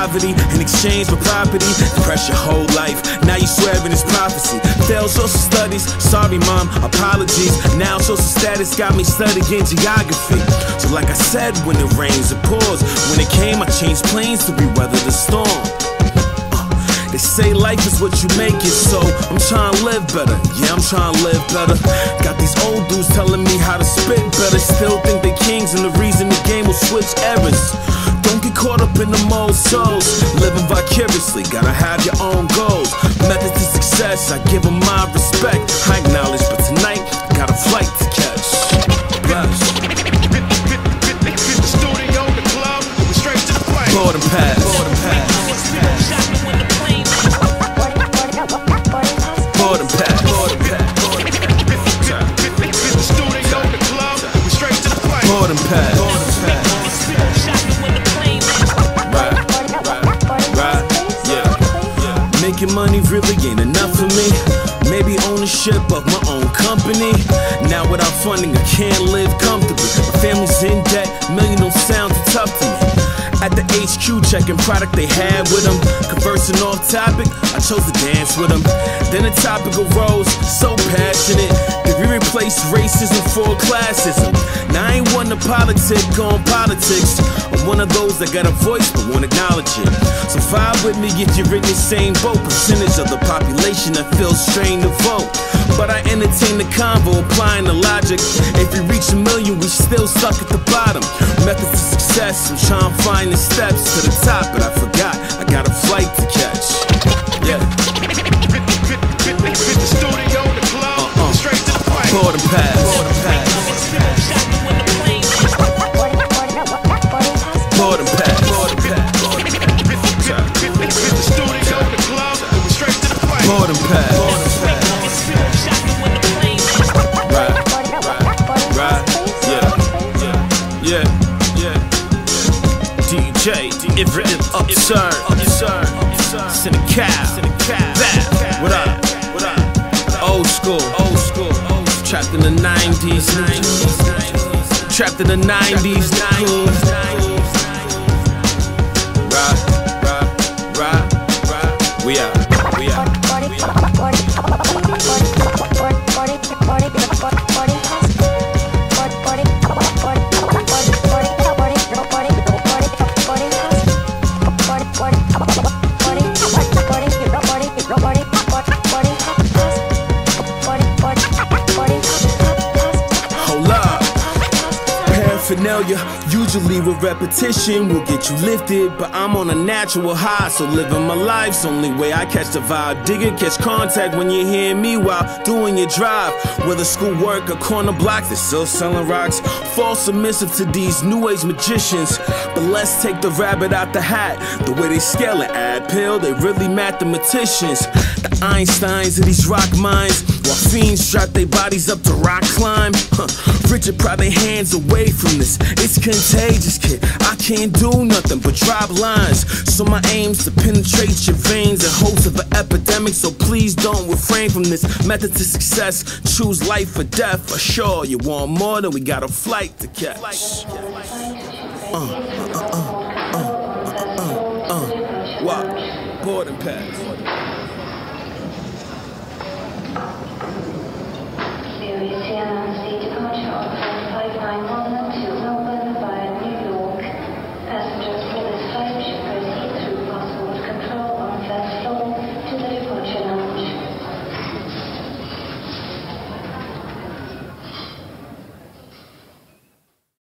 poverty in exchange for property. Press your whole life, now you swearing it's prophecy. Failed social studies, sorry mom, apologies. Now social status got me studying geography. So like I said, when it rains it pours. When it came, I changed planes to weather the storm. They say life is what you make it, so I'm trying to live better. Yeah, I'm trying to live better. Got these old dudes telling me how to spit better. Still think they kings and the reason the game will switch errors. Don't get caught up in the old souls. Living vicariously, gotta have your own goals. Methods to success, I give them my respect. I acknowledge, but tonight, I got a flight to catch. Boarding pass. Boarding pass. Boarding pass. Boarding pass. Boarding pass. Right. Yeah. Making money really ain't enough for me. Maybe ownership of my own company. Now without funding, I can't live comfortably. My family's in debt, million don't sound too tough to me. At the HQ, checking product they had with them. Conversing off topic, I chose to dance with them. Then the topic arose, so passionate, that we replaced racism for classism. Now I ain't one to politic on politics. I'm one of those that got a voice but won't acknowledge it. So vibe with me if you're in the same boat. Percentage of the population that feels strained to vote. But I entertain the convo, applying the logic. If we reach a million, we still stuck at the bottom. Methods to success, I'm trying to find the steps to the top, but I forgot, I got a flight to catch. Yeah. Boarding pass. Boarding pass. Boarding pass. Boarding pass. Boarding pass. DJ, if written absurd, SiNiCaL, that, what up, old school, trapped in the 90s, trapped in the 90s, right, we out. Usually with repetition will get you lifted, but I'm on a natural high, so living my life's only way I catch the vibe. Dig it, catch contact when you hear me while doing your drive. Whether school work or corner blocks, they're still selling rocks. Fall submissive to these new age magicians, but let's take the rabbit out the hat. The way they scale and add pill, they really mathematicians. The Einsteins of these rock mines, while fiends strap their bodies up to rock climb. Richard pry their hands away from this. It's contagious, kid. I can't do nothing but drop lines. So my aim's to penetrate your veins and hopes of an epidemic. So please don't refrain from this method to success. Choose life or death. For sure, you want more, then we got a flight to catch. What? Boarding pass.